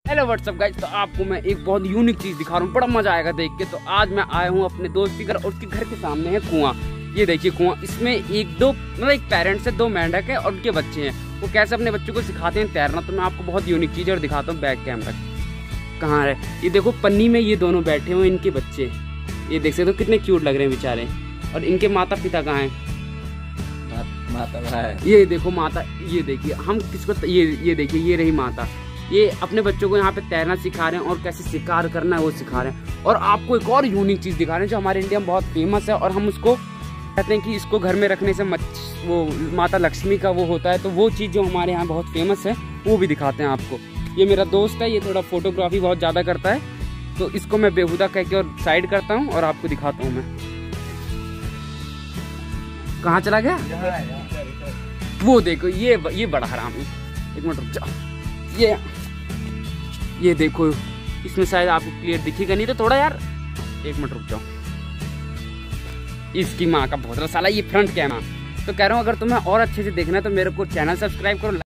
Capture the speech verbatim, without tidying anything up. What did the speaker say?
Hello what's up guys, तो आपको मैं एक बहुत यूनिक चीज दिखा रहा हूँ, बड़ा मजा आएगा देख के। तो आज मैं आया हूँ अपने दोस्त के घर और उसके घर के सामने है कुआं। ये देखिए कुआं, इसमें एक दो मतलब एक पेरेंट्स है, दो मेंढक है और उनके बच्चे हैं। वो कैसे अपने बच्चों को सिखाते हैं तैरना, तो मैं आपको बहुत यूनिक चीज और दिखाता हूँ। बैक कैमरा कहाँ है, ये देखो पन्नी में ये दोनों बैठे हुए इनके बच्चे, ये देख सकते हो कितने क्यूट लग रहे हैं बेचारे। और इनके माता पिता कहाँ हैं? माता भाई, ये देखो माता, ये देखिए हम किसको, ये ये देखिए ये रही माता। ये अपने बच्चों को यहाँ पे तैरना सिखा रहे हैं और कैसे शिकार करना है वो सिखा रहे हैं। और आपको एक और यूनिक चीज़ दिखा रहे हैं जो हमारे इंडिया में बहुत फेमस है और हम उसको कहते हैं कि इसको घर में रखने से मच वो माता लक्ष्मी का वो होता है। तो वो चीज़ जो हमारे यहाँ बहुत फेमस है वो भी दिखाते हैं आपको। ये मेरा दोस्त है, ये थोड़ा फोटोग्राफी बहुत ज़्यादा करता है, तो इसको मैं बेहुदा कह के और साइड करता हूँ और आपको दिखाता हूँ। मैं कहाँ चला गया? वो देखो ये ये बड़ा हराम है। एक मिनट रुक जाओ, ये ये देखो, इसमें शायद आपको क्लियर दिखेगा नहीं तो थोड़ा यार एक मिनट रुक जाओ। इसकी माँ का बहुत साला ये फ्रंट कैमरा। तो कह रहा हूँ अगर तुम्हें और अच्छे से देखना है तो मेरे को चैनल सब्सक्राइब करो।